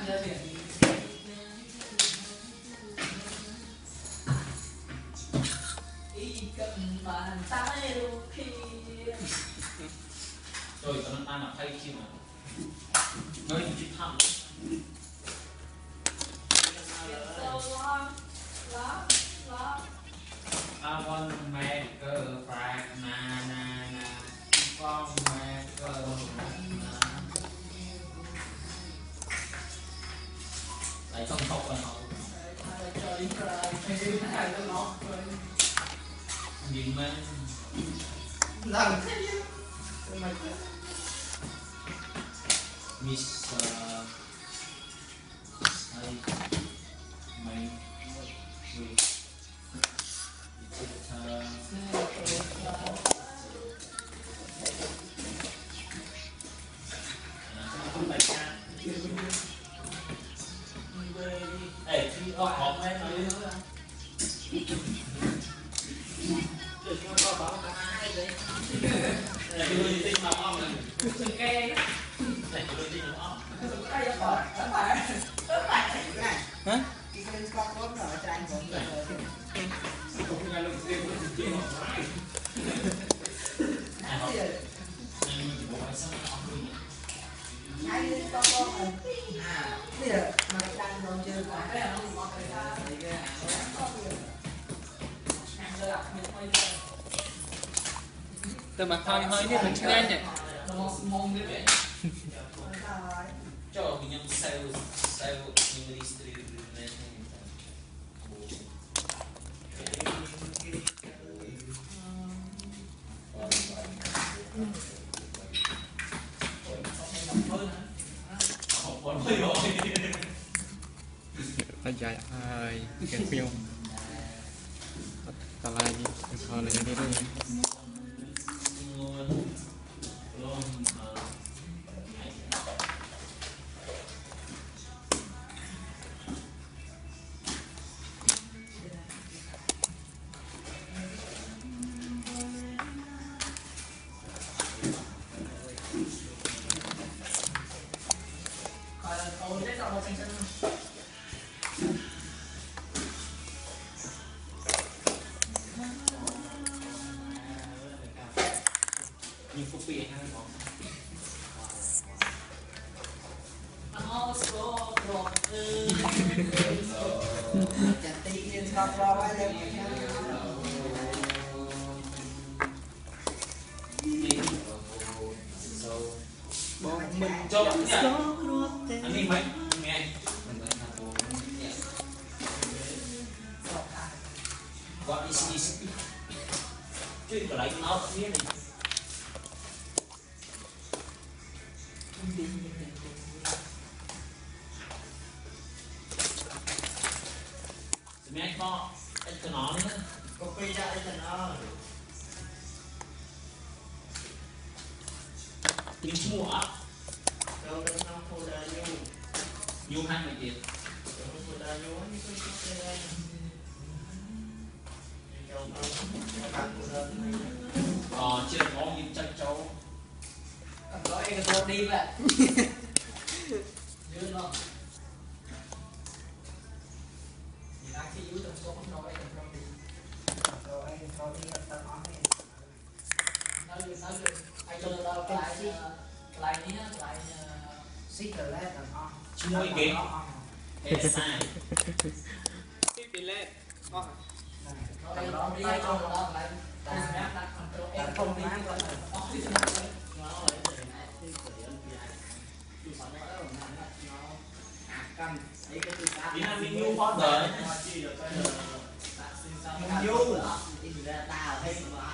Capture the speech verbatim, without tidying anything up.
rồi tao ăn là thay chim mà nói chim thăm I want to make a fried banana. Con make a banana. Lại không học rồi học. Nhìn mà làm thế gì? Miss Hey mày Ê, chứ có hộp mấy nói nữa Đừng có bảo cả ai vậy Đây, tôi đi tinh vào ong này Đừng cây Đây, tôi đi tinh vào ong Đây, tôi bỏ, tớ phải Tớ phải Hả? Cái kênh con con rồi, cho anh cũng rồi Không nghe lưng riêng của chị chị học mãi Anh học Anh mình bộ phải sao nó học luôn Anh đi con con rồi À, bây giờ mà đang còn chưa có cái nào không có cái ra thì cái hàng có nhiều hàng tôi đặt mình hơi từ mặt hơi hơi như mình lên nhỉ mong như vậy cho mình nhầm sale sale nhưng mà đi lên Anh chạy ai cái film tao lại đi coi lại đi đi nhưng có bị hay không? Chặt tí lên con lo quá lên mình cho bạn nhỉ? Anh đi mấy? Nghe gọi đi xin đi xin chứ còn lại nó biết này mẹ có anh cho nó nữa có phi ra anh cho nó nhưng mua á đâu đâu nó thôi ra nhu nhu hai mươi tiền thôi ra nhu như cái cái ờ chưa có những chân châu có anh cái đi vậy dư không khi yếu trong số không nói trong đi rồi anh có đi ta nói này nói được nói được anh cho đâu lại lại ní lại xích rồi lên là ngon chui kì hết sai xích đi lên ngon nó nó đi cho nó lại ta không đi cái nó đi cho nó nó đi là mình nhu phó đời mình nhu